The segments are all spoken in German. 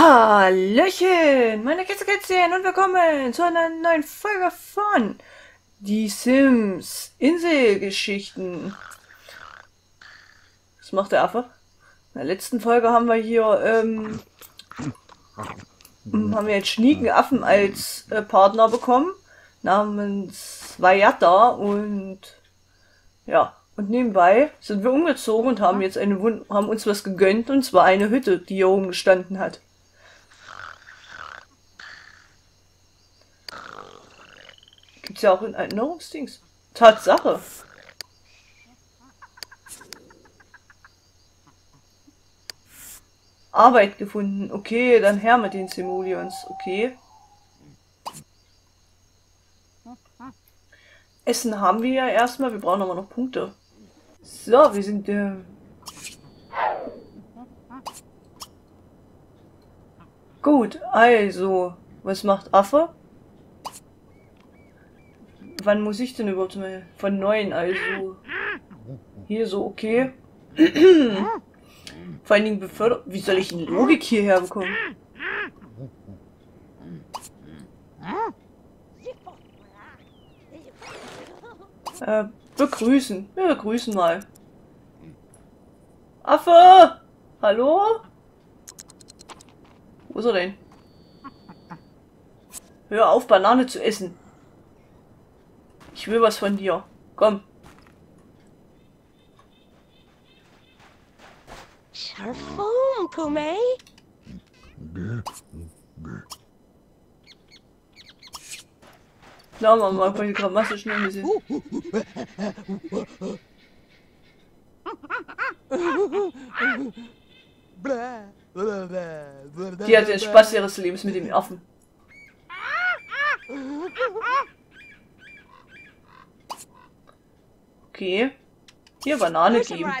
Hallöchen, meine Kätzchen und willkommen zu einer neuen Folge von Die Sims Inselgeschichten. Was macht der Affe? In der letzten Folge haben wir hier haben wir jetzt Schniekenaffen als Partner bekommen, namens Vajata, und ja, und nebenbei sind wir umgezogen und haben jetzt haben uns was gegönnt, und zwar eine Hütte, die hier oben gestanden hat. Gibt's ja auch in Erinnerungsdings. Tatsache. Arbeit gefunden. Okay, dann her mit den Simoleons. Okay. Essen haben wir ja erstmal. Wir brauchen aber noch Punkte. So, wir sind gut, also. Was macht Affe? Wann muss ich denn überhaupt mal? Von 9, also. Hier so, okay. Vor allen Dingen befördert. Wie soll ich denn Logik hierher bekommen? Begrüßen. Wir begrüßen mal. Affe! Hallo? Wo ist er denn? Hör auf, Banane zu essen. Ich will was von dir. Komm. Sharfoom, Pume. Na, mal die Grimasse schnell ein bisschen. Die hat den Spaß ihres Lebens mit dem Affen. Okay. Hier Banane geben.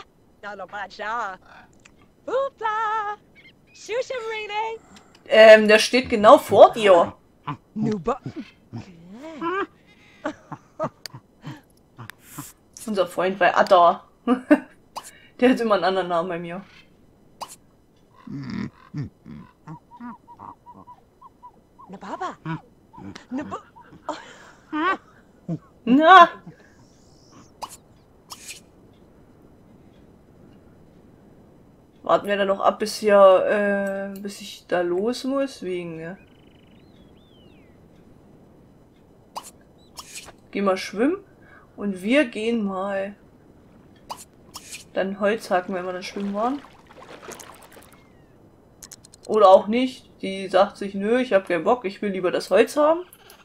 Der steht genau vor dir. Unser Freund bei Adda. Der hat immer einen anderen Namen bei mir. Na! Warten wir dann noch ab, bis hier, bis ich da los muss, wegen, ja. Geh mal schwimmen und wir gehen mal dann Holz hacken, wenn wir dann schwimmen waren. Oder auch nicht. Die sagt sich, nö, ich habe keinen Bock, ich will lieber das Holz haben.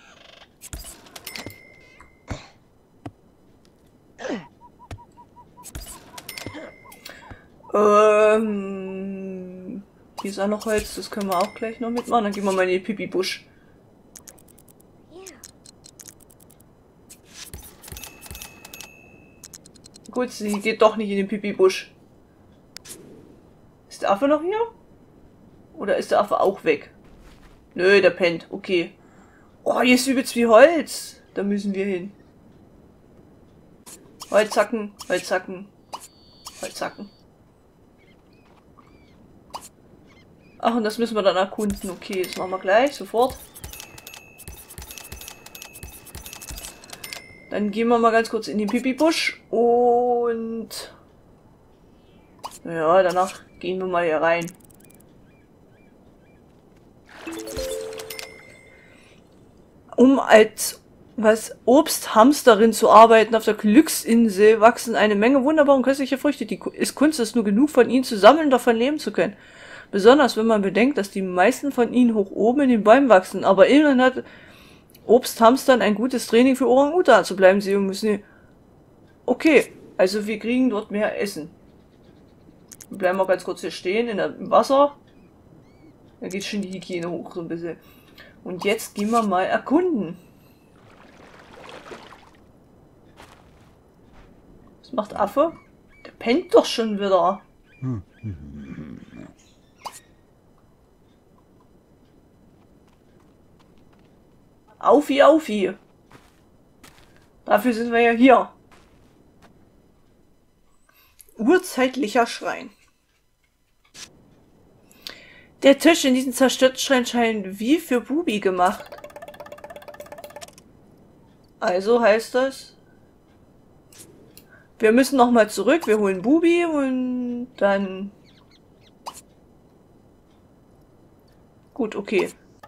Hier ist auch noch Holz, das können wir auch gleich noch mitmachen. Dann gehen wir mal in den Pipi-Busch. Gut, sie geht doch nicht in den Pipi-Busch. Ist der Affe noch hier? Oder ist der Affe auch weg? Nö, der pennt. Okay. Oh, hier ist übelst viel Holz. Da müssen wir hin. Holz hacken, Holz hacken, Holz hacken. Ach, und das müssen wir dann erkunden. Okay, das machen wir gleich, sofort. Dann gehen wir mal ganz kurz in den Pipi-Busch und ja, danach gehen wir mal hier rein. Um als Obsthamsterin zu arbeiten auf der Glücksinsel wachsen eine Menge wunderbare und köstliche Früchte. Die Kunst ist nur genug von ihnen zu sammeln und davon leben zu können. Besonders wenn man bedenkt, dass die meisten von ihnen hoch oben in den Bäumen wachsen. Aber immerhin hat Obsthamstern ein gutes Training für Orang-Utan zu bleiben. Sie müssen... Okay, also wir kriegen dort mehr Essen. Wir bleiben mal ganz kurz hier stehen im Wasser. Da geht schon die Hygiene hoch so ein bisschen. Und jetzt gehen wir mal erkunden. Was macht Affe? Der pennt doch schon wieder. Aufi, Aufi. Dafür sind wir ja hier. Urzeitlicher Schrein. Der Tisch in diesem zerstörten Schrein scheint wie für Bubi gemacht. Also heißt das, wir müssen nochmal zurück, wir holen Bubi und dann... Gut, okay.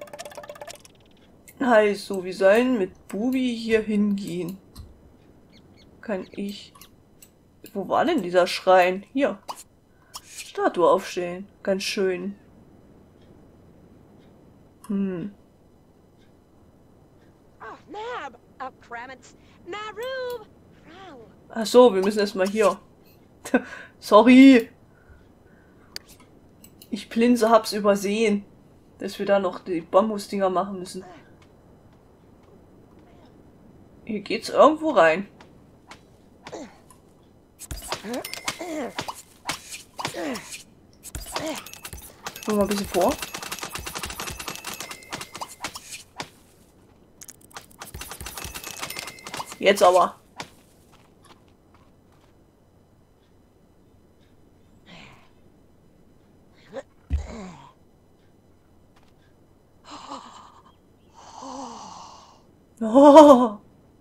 Heißt so, wir sollen mit Bubi hier hingehen. Kann ich... Wo war denn dieser Schrein? Hier. Statue aufstellen. Ganz schön. Oh, Nab! Oh, Kramits! Narub! Frau! Ach so, wir müssen erstmal hier. Sorry. Ich Plinse hab's übersehen, dass wir da noch die Bambusdinger machen müssen. Hier geht's irgendwo rein. Mal ein bisschen vor. Jetzt aber. Oh.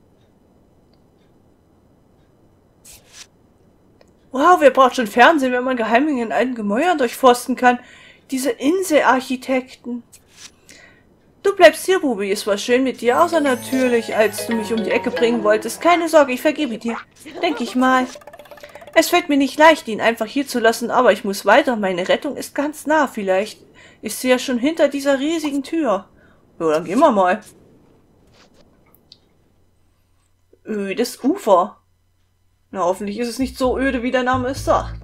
Wow, wer braucht schon Fernsehen, wenn man Geheimgänge in alten Gemäuern durchforsten kann? Diese Inselarchitekten. Du bleibst hier, Bubi. Es war schön mit dir, außer natürlich, als du mich um die Ecke bringen wolltest. Keine Sorge, ich vergebe dir. Denke ich mal. Es fällt mir nicht leicht, ihn einfach hier zu lassen, aber ich muss weiter. Meine Rettung ist ganz nah. Vielleicht ist sie ja schon hinter dieser riesigen Tür. So, dann gehen wir mal. Ödes Ufer. Na, hoffentlich ist es nicht so öde, wie der Name es sagt.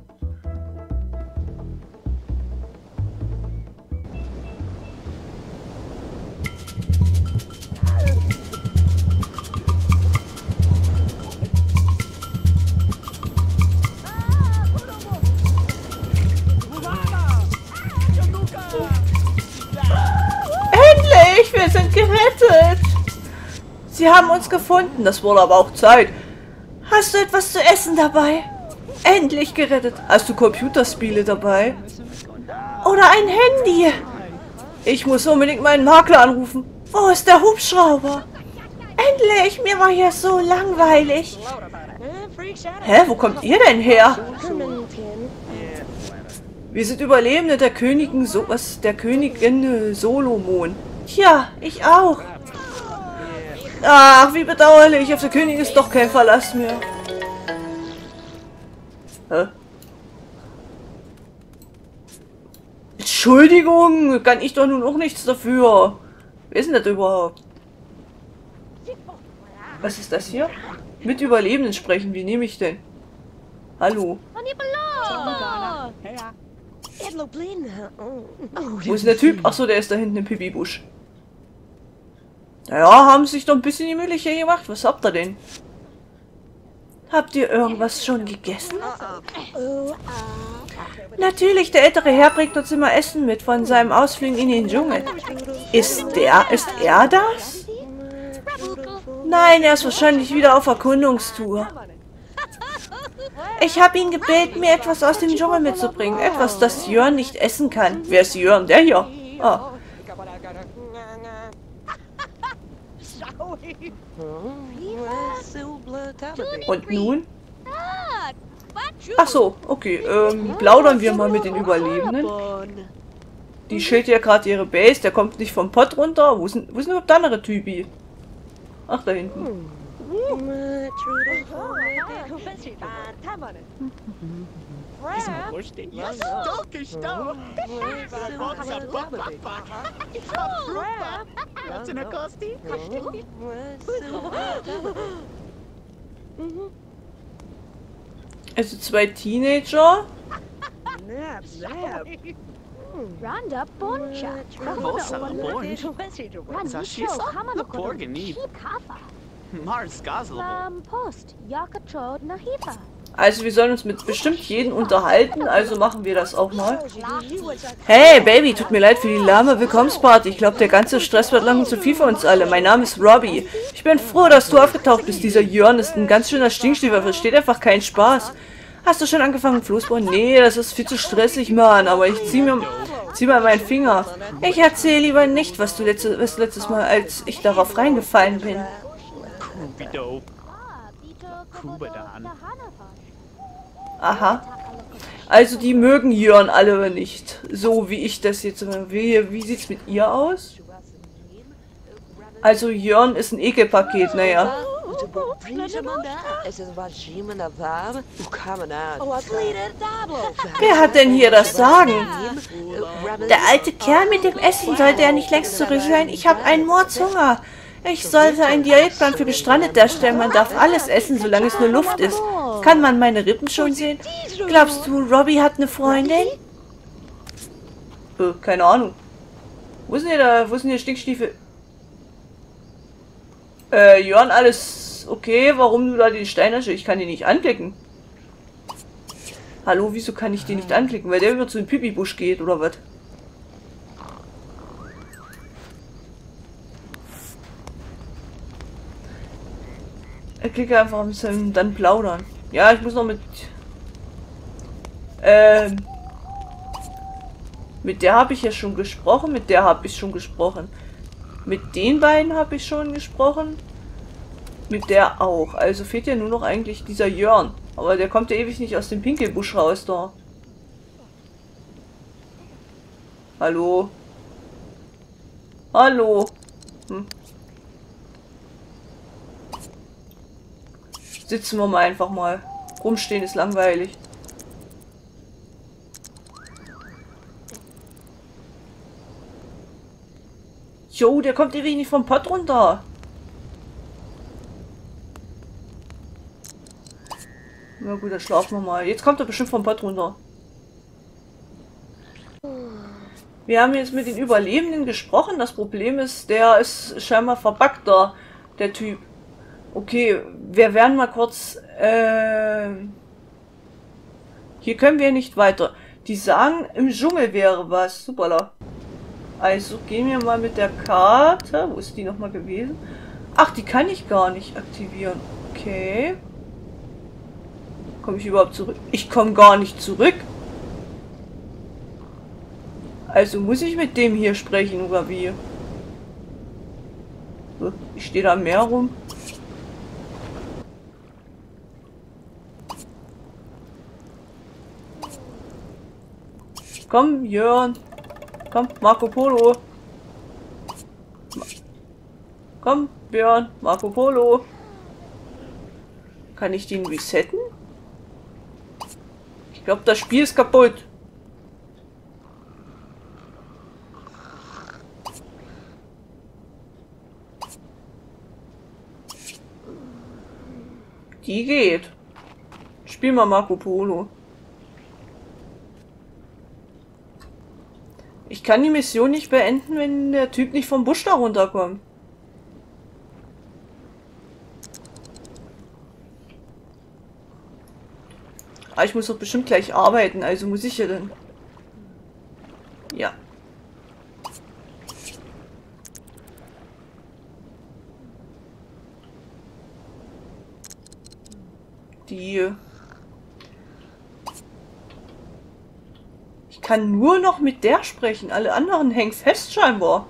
Endlich! Wir sind gerettet! Sie haben uns gefunden, das wurde aber auch Zeit. Hast du etwas zu essen dabei? Endlich gerettet. Hast du Computerspiele dabei? Oder ein Handy? Ich muss unbedingt meinen Makler anrufen. Wo ist der Hubschrauber? Endlich! Mir war hier so langweilig. Hä? Wo kommt ihr denn her? Wir sind Überlebende der Königin Solomon. Ja, ich auch. Ach, wie bedauerlich. Auf der Königin ist doch kein Verlass mehr. Hä? Entschuldigung, kann ich doch nun auch nichts dafür. Wer ist denn das überhaupt? Was ist das hier? Mit Überlebenden sprechen, wie nehme ich denn? Hallo? Wo ist denn der Typ? Achso, der ist da hinten im Pipi-Busch. Naja, haben sich doch ein bisschen die Mühle hier gemacht. Was habt ihr denn? Habt ihr irgendwas schon gegessen? Natürlich, der ältere Herr bringt uns immer Essen mit von seinem Ausflug in den Dschungel. Ist er das? Nein, er ist wahrscheinlich wieder auf Erkundungstour. Ich habe ihn gebeten, mir etwas aus dem Dschungel mitzubringen. Etwas, das Jörn nicht essen kann. Wer ist Jörn? Der hier. Ah. Und nun? Ach so, okay. Plaudern wir mal mit den Überlebenden. Die schält ja gerade ihre Base. Der kommt nicht vom Pott runter. Wo ist denn überhaupt der andere Typi? Ach, da hinten. Also zwei Teenager. Randa Boncha. Post. Yakachod Nahifa. Also wir sollen uns mit bestimmt jedem unterhalten, also machen wir das auch mal. Hey Baby, tut mir leid für die lahme Willkommensparty. Ich glaube, der ganze Stress wird langsam zu viel für uns alle. Mein Name ist Robbie. Ich bin froh, dass du aufgetaucht bist. Dieser Jörn ist ein ganz schöner Stinkstiefel, versteht einfach keinen Spaß. Hast du schon angefangen, Floßbauen? Nee, das ist viel zu stressig, Mann. Aber ich ziehe mir Zieh mal meinen Finger. Ich erzähle lieber nicht, was letztes Mal, als ich darauf reingefallen bin. Kubido. Kubadan. Aha. Also die mögen Jörn alle nicht. So wie ich das jetzt will. Wie sieht's mit ihr aus? Also Jörn ist ein Ekelpaket, naja. Wer hat denn hier das Sagen? Der alte Kerl mit dem Essen, sollte er nicht längst zurück sein? Ich habe einen Mordshunger. Ich sollte einen Diätplan für Gestrandete erstellen. Man darf alles essen, solange es nur Luft ist. Kann man meine Rippen schon sehen? Glaubst du, Robbie hat eine Freundin? Keine Ahnung. Wo sind hier Stinkstiefel? Jörn, alles okay? Warum du da den Stein hast? Ich kann den nicht anklicken. Hallo, wieso kann ich den nicht anklicken? Weil der über zu dem Pipi-Busch geht, oder was? Ich klicke einfach ein bisschen, dann plaudern. Ja, ich muss noch mit der habe ich ja schon gesprochen, mit der habe ich schon gesprochen. Mit den beiden habe ich schon gesprochen. Mit der auch. Also fehlt ja nur noch eigentlich dieser Jörn. Aber der kommt ja ewig nicht aus dem Pinkelbusch raus da. Hallo? Hallo? Sitzen wir mal einfach mal. Rumstehen ist langweilig. Jo, der kommt ewig nicht vom Pott runter. Na gut, dann schlafen wir mal. Jetzt kommt er bestimmt vom Pott runter. Wir haben jetzt mit den Überlebenden gesprochen. Das Problem ist, der ist scheinbar verbuggt da, der Typ. Okay, wir werden mal kurz... Hier können wir nicht weiter. Die sagen, im Dschungel wäre was. Superla. Also gehen wir mal mit der Karte. Wo ist die nochmal gewesen? Ach, die kann ich gar nicht aktivieren. Okay. Komme ich überhaupt zurück? Ich komme gar nicht zurück. Also muss ich mit dem hier sprechen, oder wie? Ich stehe da am Meer rum. Komm, Jörn. Komm, Marco Polo. Komm, Björn, Marco Polo. Kann ich den resetten? Ich glaube, das Spiel ist kaputt. Die geht. Spiel mal Marco Polo. Ich kann die Mission nicht beenden, wenn der Typ nicht vom Busch da runterkommt. Ah, ich muss doch bestimmt gleich arbeiten, also muss ich ja dann. Ja. Die... Ich kann nur noch mit der sprechen. Alle anderen hängen fest scheinbar.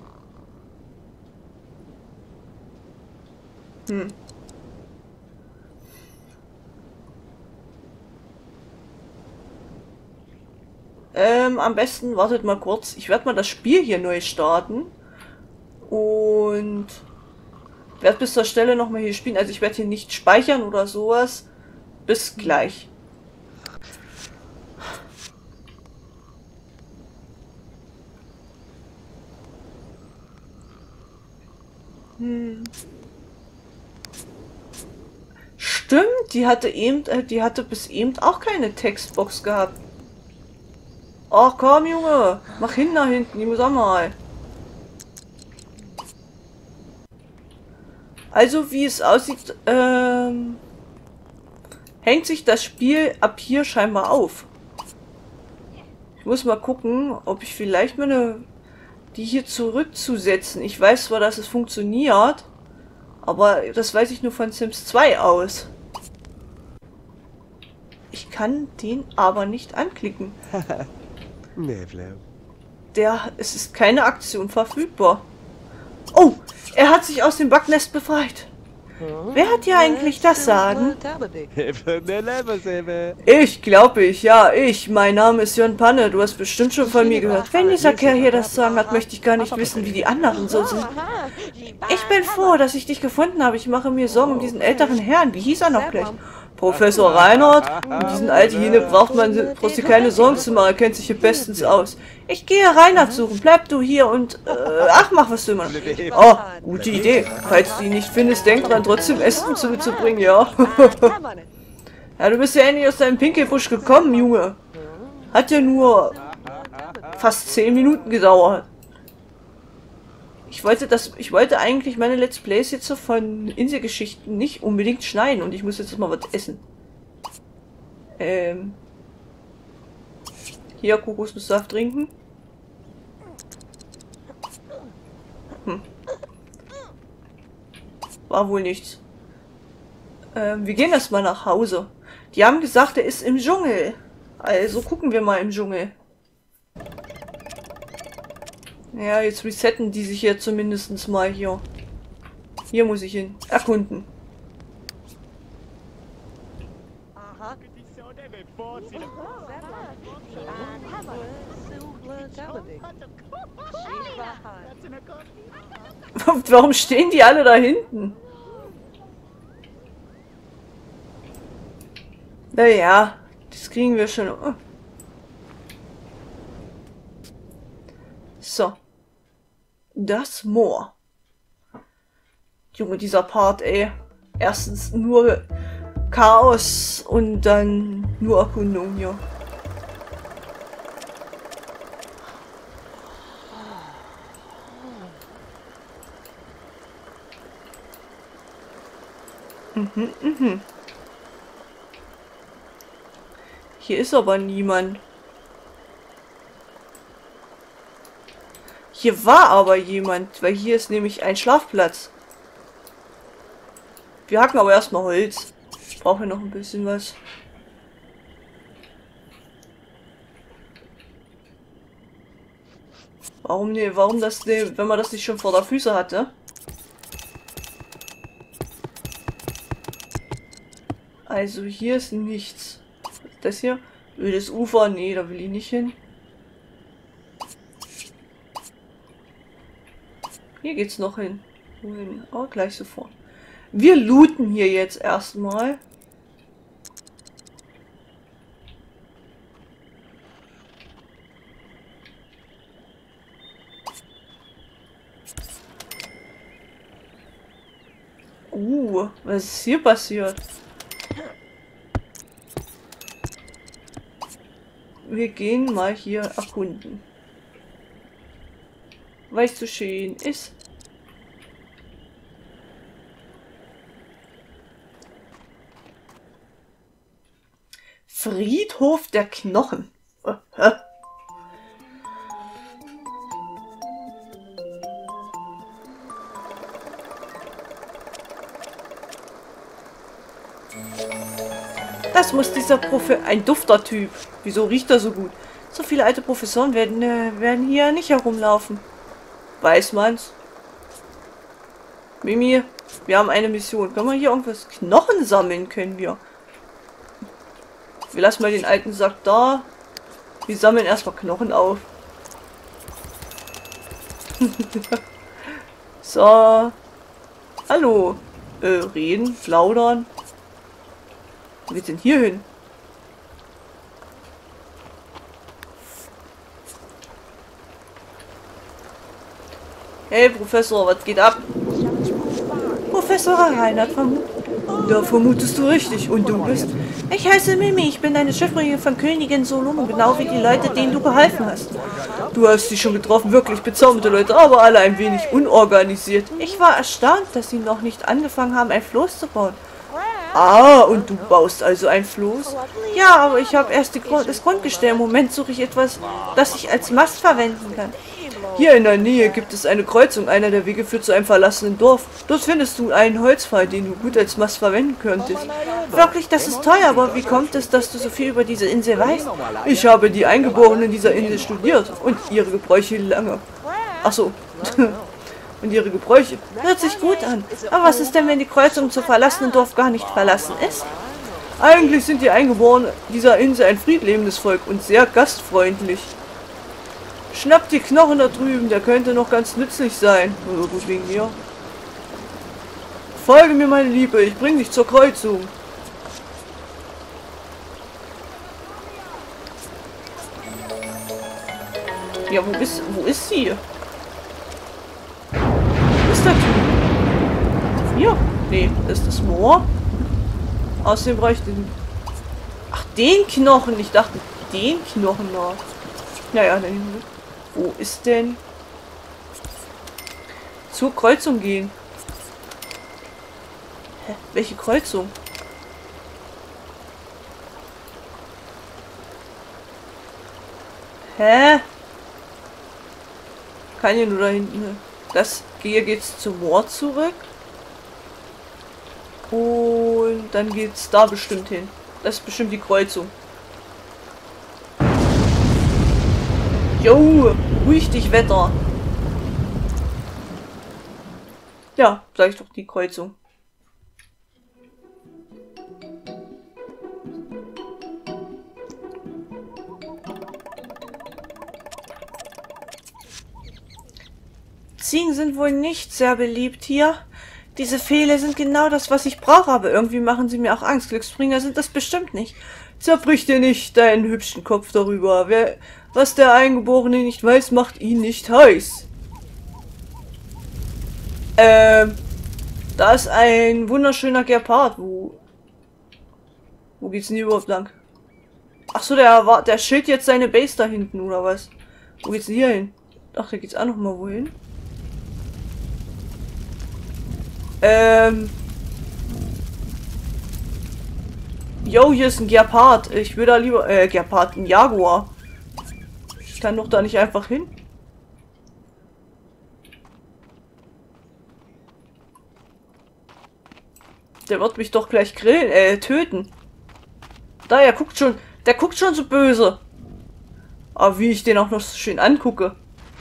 Am besten, wartet mal kurz. Ich werde mal das Spiel hier neu starten. Und werde bis zur Stelle nochmal hier spielen. Also ich werde hier nicht speichern oder sowas. Bis gleich. Stimmt, die hatte bis eben auch keine Textbox gehabt. Ach komm, Junge, mach hin da hinten, die muss auch mal. Also wie es aussieht, hängt sich das Spiel ab hier scheinbar auf. Ich muss mal gucken, ob ich vielleicht meine die hier zurückzusetzen. Ich weiß zwar, dass es funktioniert, aber das weiß ich nur von Sims 2 aus. Ich kann den aber nicht anklicken. Es ist keine Aktion verfügbar. Oh, er hat sich aus dem Backnest befreit. Wer hat hier eigentlich das Sagen? Ich glaube ich. Mein Name ist Jon Panne. Du hast bestimmt schon von mir gehört. Wenn dieser Kerl hier das Sagen hat, möchte ich gar nicht wissen, wie die anderen so sind. Ich bin froh, dass ich dich gefunden habe. Ich mache mir Sorgen um diesen älteren Herrn. Wie hieß er noch gleich? Professor Reinhardt? Um diesen alten Hähne brauchst dir keine Sorgen zu machen. Er kennt sich hier bestens aus. Ich gehe Reinhardt suchen. Bleib du hier und... mach was du immer. Oh, gute Idee. Falls du ihn nicht findest, denk dran, trotzdem Essen zuzubringen, ja. Ja, du bist ja endlich aus deinem Pinkelbusch gekommen, Junge. Hat ja nur fast 10 Minuten gedauert. Ich wollte eigentlich meine Let's Plays jetzt so von Inselgeschichten nicht unbedingt schneiden und ich muss jetzt mal was essen. Hier Kokosnusssaft trinken. War wohl nichts. Wir gehen erstmal nach Hause. Die haben gesagt, er ist im Dschungel. Also gucken wir mal im Dschungel. Ja, jetzt resetten die sich ja zumindest mal hier. Hier muss ich hin. Erkunden. Warum stehen die alle da hinten? Naja, das kriegen wir schon. Oh. So. Das Moor. Junge, dieser Part, ey. Erstens nur Chaos und dann nur Erkundung hier. Hier ist aber niemand. Hier war aber jemand, weil hier ist nämlich ein Schlafplatz. Wir hacken aber erstmal Holz. Ich brauche noch ein bisschen was. Warum ne? Warum das ne? Wenn man das nicht schon vor der Füße hatte? Also hier ist nichts. Was ist das hier? Ödes Ufer? Nee, da will ich nicht hin. Hier geht's noch hin. Wohin? Oh, gleich sofort. Wir looten hier jetzt erstmal. Was ist hier passiert? Wir gehen mal hier erkunden. Weil es so schön ist. Friedhof der Knochen. Das muss dieser ein dufter Typ. Wieso riecht er so gut? So viele alte Professoren werden hier nicht herumlaufen. Weiß man's. Mimi, wir haben eine Mission. Können wir hier irgendwas? Knochen sammeln können wir. Wir lassen mal den alten Sack da. Wir sammeln erstmal Knochen auf. So. Hallo. Reden, plaudern. Wo geht's denn hier hin? Hey Professor, was geht ab? Professor Reinhardt, da vermutest du richtig. Und du bist? Ich heiße Mimi, ich bin deine Chefin von Königin Solomon, genau wie die Leute, denen du geholfen hast. Du hast sie schon getroffen, wirklich bezaubernde Leute, aber alle ein wenig unorganisiert. Ich war erstaunt, dass sie noch nicht angefangen haben, ein Floß zu bauen. Ah, und du baust also ein Floß? Ja, aber ich habe erst das Grundgestell. Im Moment suche ich etwas, das ich als Mast verwenden kann. Hier in der Nähe gibt es eine Kreuzung. Einer der Wege führt zu einem verlassenen Dorf. Dort findest du einen Holzpfahl, den du gut als Mast verwenden könntest. Wirklich, das ist teuer, aber wie kommt es, dass du so viel über diese Insel weißt? Ich habe die Eingeborenen dieser Insel studiert und ihre Gebräuche lange. Ach so. Und ihre Gebräuche. Hört sich gut an. Aber was ist denn, wenn die Kreuzung zum verlassenen Dorf gar nicht verlassen ist? Eigentlich sind die Eingeborenen dieser Insel ein friedlebendes Volk und sehr gastfreundlich. Schnappt die Knochen da drüben, der könnte noch ganz nützlich sein. Oder gut wegen mir. Folge mir, meine Liebe, ich bring dich zur Kreuzung. Ja, wo ist sie? Wo ist der Typ? Hier? Nee, das ist das Moor. Außerdem bräuchte ich den... Ach, den Knochen. Ich dachte, den Knochen da. Naja, dann... Wo ist denn... Zur Kreuzung gehen. Hä? Welche Kreuzung? Hä? Kann hier nur da hinten... Das... Hier geht's zum Moor zurück. Und dann geht's da bestimmt hin. Das ist bestimmt die Kreuzung. Jo, ruhig dich, Wetter. Ja, sag ich doch, die Kreuzung. Ziegen sind wohl nicht sehr beliebt hier. Diese Pfähle sind genau das, was ich brauche, aber irgendwie machen sie mir auch Angst. Glücksbringer sind das bestimmt nicht. Zerbrich dir nicht deinen hübschen Kopf darüber. Was der Eingeborene nicht weiß, macht ihn nicht heiß. Da ist ein wunderschöner Gepard. Wo geht's denn hier überhaupt lang? Ach so, der schild jetzt seine Base da hinten, oder was? Wo geht's denn hier hin? Ach, da geht's auch noch mal wohin. Jo, hier ist ein Gepard. Ich will da lieber... Gepard, ein Jaguar. Ich kann doch da nicht einfach hin. Der wird mich doch gleich grillen, töten. Da, der guckt schon so böse. Aber wie ich den auch noch so schön angucke.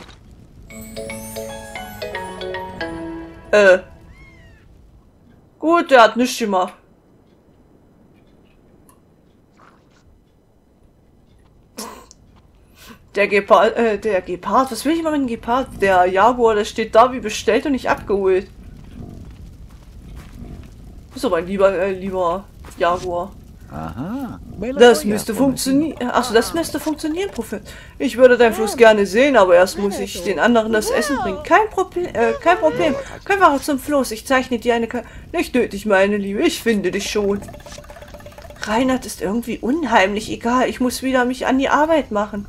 Gut, der hat nichts gemacht. Der Gepard, was will ich mal mit dem Gepard? Der Jaguar, der steht da wie bestellt und nicht abgeholt. Ist aber ein lieber Jaguar. Aha. Das müsste funktionieren. Achso, das müsste funktionieren, Prophet. Ich würde deinen Fluss gerne sehen, aber erst muss ich den anderen das Essen bringen. Kein Problem. Können wir auch zum Floß. Ich zeichne dir eine Nicht nötig, meine Liebe. Ich finde dich schon. Reinhard ist irgendwie unheimlich. Egal, ich muss wieder mich an die Arbeit machen.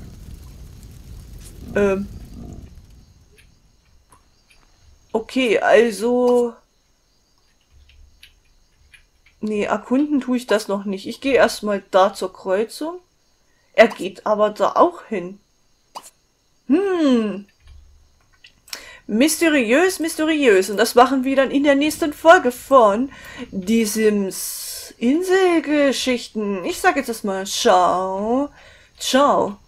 Okay, also... Nee, erkunden tue ich das noch nicht. Ich gehe erstmal da zur Kreuzung. Er geht aber da auch hin. Mysteriös, mysteriös. Und das machen wir dann in der nächsten Folge von diesem Inselgeschichten. Ich sage jetzt erstmal ciao. Ciao.